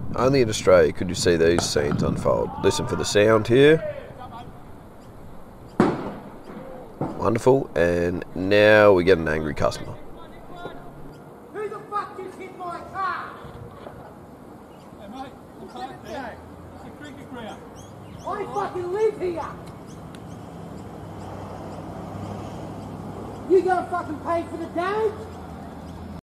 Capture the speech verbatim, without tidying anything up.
Only in Australia could you see these scenes unfold. Listen for the sound here. Wonderful. And now we get an angry customer. Who the fuck just hit my car? Hey mate, what's that there? It's a cricket ground. I fucking live here. You gonna fucking pay for the damage?